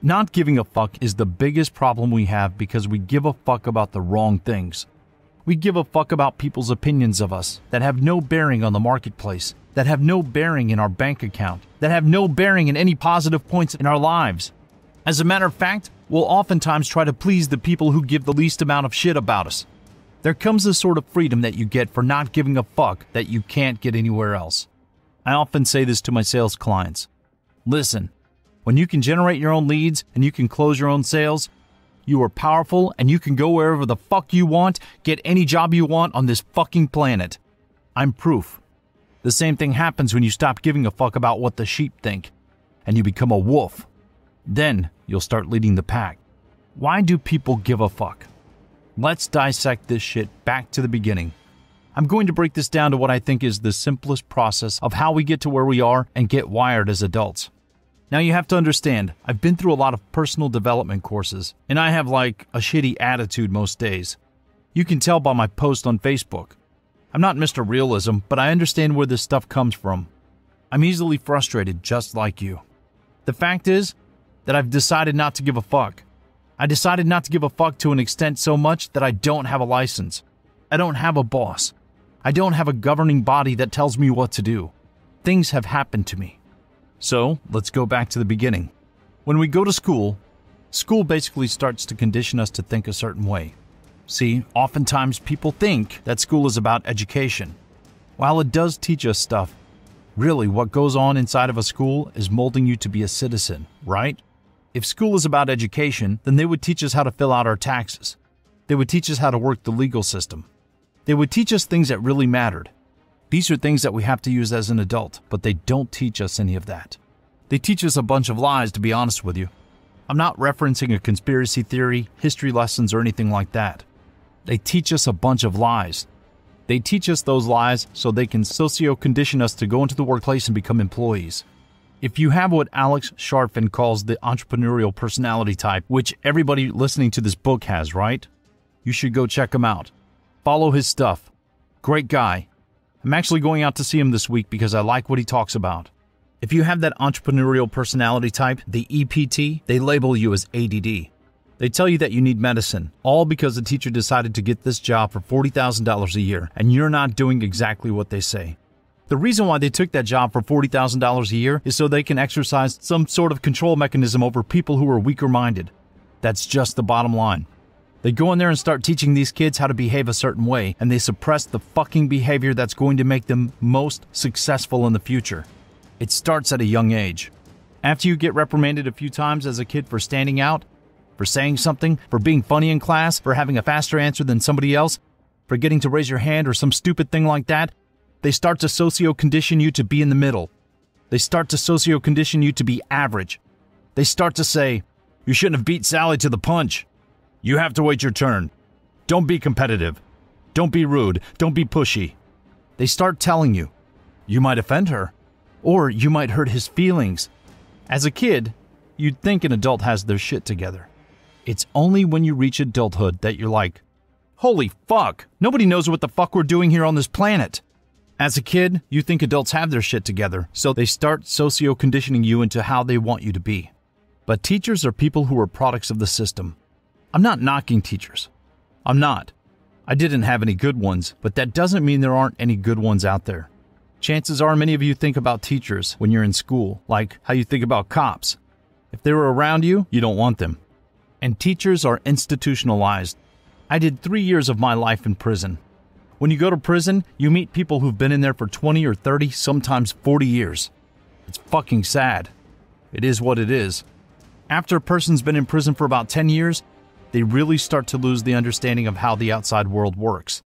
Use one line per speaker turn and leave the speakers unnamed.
Not giving a fuck is the biggest problem we have because we give a fuck about the wrong things. We give a fuck about people's opinions of us that have no bearing on the marketplace, that have no bearing in our bank account, that have no bearing in any positive points in our lives. As a matter of fact, we'll oftentimes try to please the people who give the least amount of shit about us. There comes a sort of freedom that you get for not giving a fuck that you can't get anywhere else. I often say this to my sales clients. Listen, when you can generate your own leads and you can close your own sales, you are powerful and you can go wherever the fuck you want, get any job you want on this fucking planet. I'm proof. The same thing happens when you stop giving a fuck about what the sheep think and you become a wolf. Then you'll start leading the pack. Why do people give a fuck? Let's dissect this shit back to the beginning. I'm going to break this down to what I think is the simplest process of how we get to where we are and get wired as adults. Now you have to understand, I've been through a lot of personal development courses, and I have like a shitty attitude most days. You can tell by my post on Facebook. I'm not Mr. Realism, but I understand where this stuff comes from. I'm easily frustrated just like you. The fact is that I've decided not to give a fuck. I decided not to give a fuck to an extent so much that I don't have a license. I don't have a boss. I don't have a governing body that tells me what to do. Things have happened to me. So, let's go back to the beginning. When we go to school basically starts to condition us to think a certain way. See, oftentimes people think that school is about education. While it does teach us stuff, really what goes on inside of a school is molding you to be a citizen, right? If school is about education, then they would teach us how to fill out our taxes. They would teach us how to work the legal system. They would teach us things that really mattered. These are things that we have to use as an adult, but they don't teach us any of that. They teach us a bunch of lies, to be honest with you. I'm not referencing a conspiracy theory, history lessons, or anything like that. They teach us a bunch of lies. They teach us those lies so they can socio-condition us to go into the workplace and become employees. If you have what Alex Sharfin calls the entrepreneurial personality type, which everybody listening to this book has, right? You should go check him out. Follow his stuff. Great guy. I'm actually going out to see him this week because I like what he talks about. If you have that entrepreneurial personality type, the EPT, they label you as ADD. They tell you that you need medicine, all because the teacher decided to get this job for $40,000 a year, and you're not doing exactly what they say. The reason why they took that job for $40,000 a year is so they can exercise some sort of control mechanism over people who are weaker-minded. That's just the bottom line. They go in there and start teaching these kids how to behave a certain way, and they suppress the fucking behavior that's going to make them most successful in the future. It starts at a young age. After you get reprimanded a few times as a kid for standing out, for saying something, for being funny in class, for having a faster answer than somebody else, for getting to raise your hand or some stupid thing like that, they start to socio-condition you to be in the middle. They start to socio-condition you to be average. They start to say, you shouldn't have beat Sally to the punch. You have to wait your turn. Don't be competitive. Don't be rude. Don't be pushy. They start telling you, you might offend her, or you might hurt his feelings. As a kid, you'd think an adult has their shit together. It's only when you reach adulthood that you're like, holy fuck, nobody knows what the fuck we're doing here on this planet. As a kid, you think adults have their shit together, so they start socio-conditioning you into how they want you to be. But teachers are people who are products of the system. I'm not knocking teachers. I'm not. I didn't have any good ones, but that doesn't mean there aren't any good ones out there. Chances are many of you think about teachers when you're in school, like how you think about cops. If they were around you, you don't want them. And teachers are institutionalized. I did 3 years of my life in prison. When you go to prison, you meet people who've been in there for 20 or 30, sometimes 40 years. It's fucking sad. It is what it is. After a person's been in prison for about 10 years, they really start to lose the understanding of how the outside world works.